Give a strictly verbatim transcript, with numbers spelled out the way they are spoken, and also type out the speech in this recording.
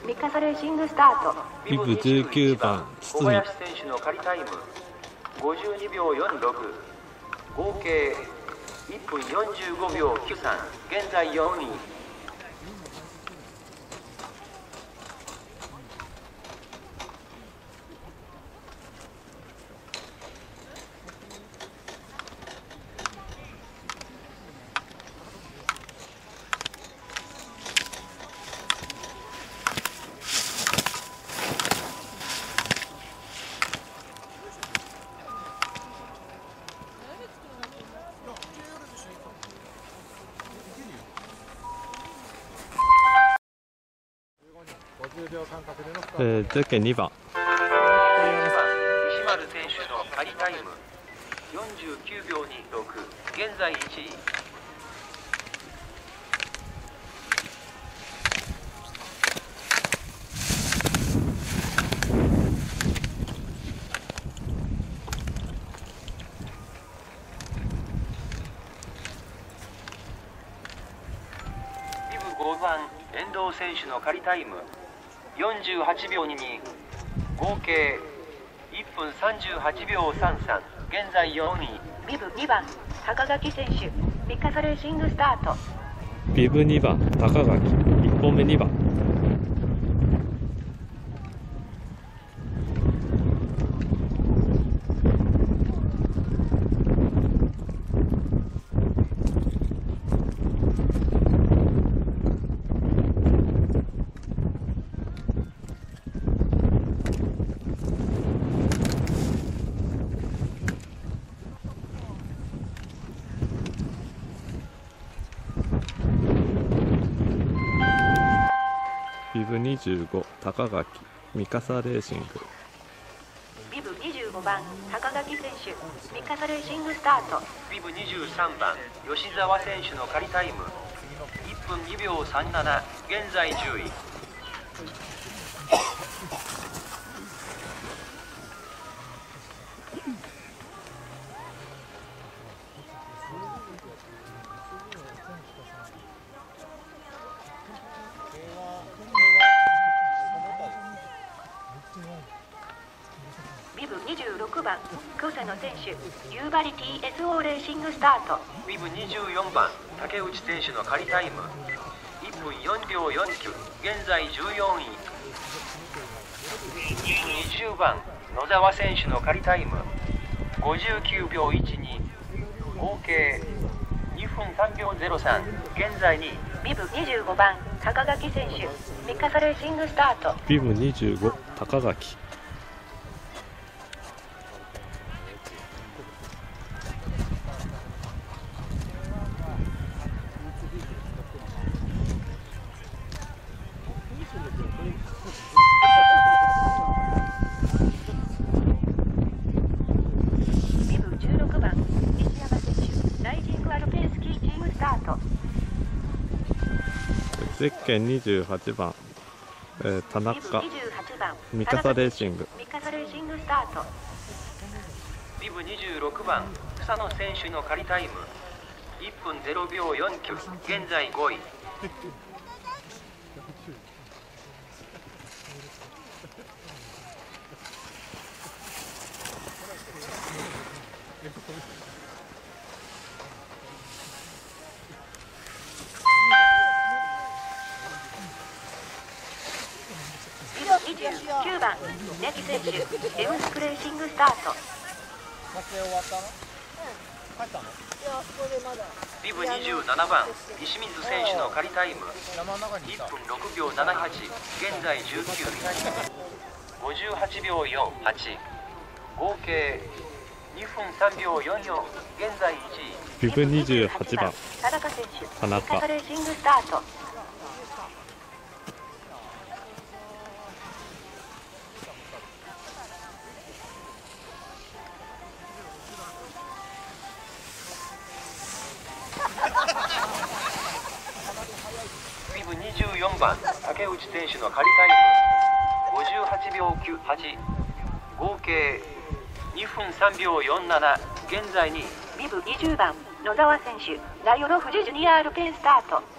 ミカサレーシングスタート。 ビブじゅうきゅうばん小林選手の仮タイムごじゅうにびょうよんじゅうろく、合計いっぷんよんじゅうごびょうきゅうさん、現在よんい。 えー、ゼッケンにばん西丸選手の仮タイムよんじゅうきゅうびょうにろく、現在いちい。ビブごばん遠藤選手の仮タイムよんじゅうはちびょうにに、合計いっぷんさんじゅうはちびょうさんさん、現在よんい。 ビブにばん高垣選手、ミカサレーシングスタート。 ビブにばん高垣、いっぽんめにばん。ビブにじゅうご高垣、ミカサレーシング。 ビブにじゅうごばん高垣選手、ミカサレーシングスタート。 ビブにじゅうさんばん吉澤選手の仮タイムいっぷんにびょうさんなな、現在じゅうい。 ビブにじゅうろくばん草野選手、夕張 ティーエスオー レーシングスタート。 ビブにじゅうよんばん竹内選手の仮タイムいっぷんよんびょうよんきゅう、現在じゅうよんい。ビブにじゅうばん野澤選手の仮タイムごじゅうきゅうびょういちに、合計にふんさんびょうぜろさん、現在にい。 ビブにじゅうごばん高垣選手、ミカサレーシングスタート。 ビブにじゅうご高垣。 ビブじゅうろくばん西山選手、ライジングアルペンスキーチームスタート。 ゼッケンにじゅうはちばん、えー、田中、ミカサレーシング。 ミカサレーシングスタート。 ビブにじゅうろくばん草野選手の仮タイムいっぷんぜろびょうよんきゅう、現在ごい。 にじゅうきゅうばんネギ選手、エムスクレーシングスタート。 ビブにじゅうななばん石水選手の仮タイムいっぷんろくびょうななはち、現在じゅうきゅうい。ごじゅうはちびょうよんはち、合計にふんさんびょうよんよん、現在いちい。 ビブにじゅうはちばん田中選手、 田中。 ミカサレーシングスタート。 ビブにじゅうよんばん竹内選手の仮タイムごじゅうはちびょうきゅうはち、合計にふんさんびょうよんなな、現在にい。 ビブにじゅうばん野澤選手、ライオロ富士ジュニアアルペンスタート。